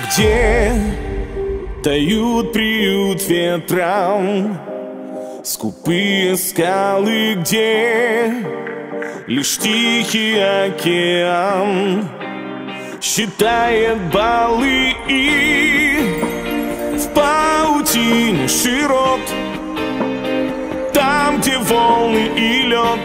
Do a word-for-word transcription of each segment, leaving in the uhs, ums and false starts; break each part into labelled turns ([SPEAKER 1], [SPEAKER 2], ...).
[SPEAKER 1] где дают приют ветрам, скупые скалы, где лишь тихий океан считает баллы, и в паутине широт, там, где волны и лед,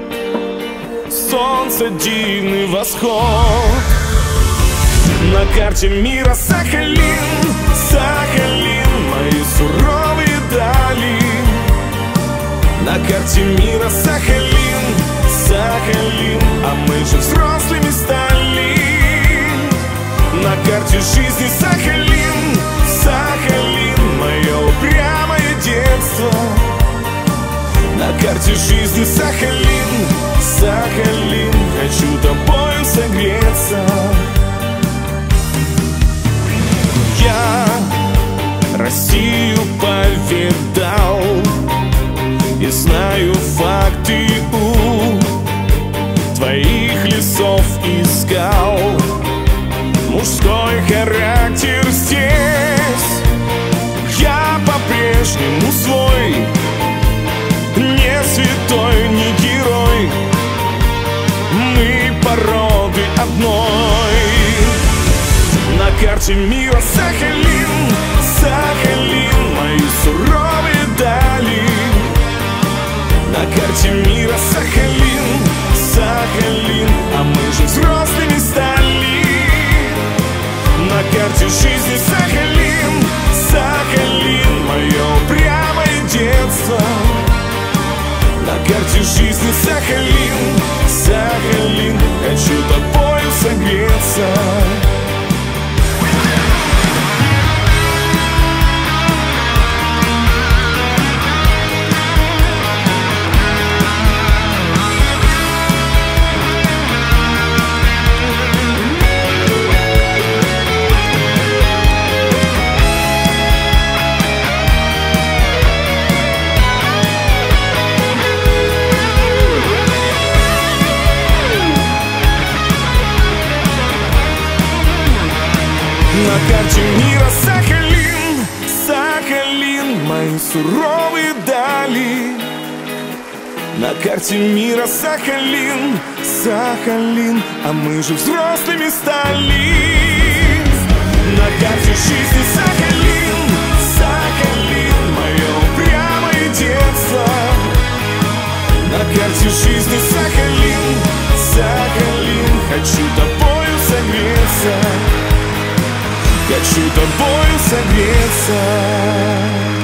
[SPEAKER 1] солнце дивный восход. На карте мира Сахалин, Сахалин, мои суровые дали. На карте мира Сахалин, Сахалин, а мы же взрослыми стали. На карте жизни Сахалин, Сахалин, мое упрямое детство. На карте жизни Сахалин, Сахалин, хочу тобою согреться. Я Россию повидал и знаю факты у твоих лесов и скал. Мужской характер здесь я по-прежнему свой, не святой, не герой, мы породы одной. На карте мира Сахалин, Сахалин, мои суровые дали. На карте мира Сахалин, Сахалин, а мы же взрослыми стали. На карте жизни Сахалин, Сахалин, мое упрямое детство. На карте жизни Сахалин, Сахалин, хочу тобою согреться. На карте мира Сахалин, Сахалин, мои суровые дали. На карте мира Сахалин, Сахалин, а мы же взрослыми стали. На карте жизни Сахалин, Сахалин, мое упрямое детство. На карте жизни Сахалин, Сахалин, хочу тобою согреться. Хочу тобою согреться.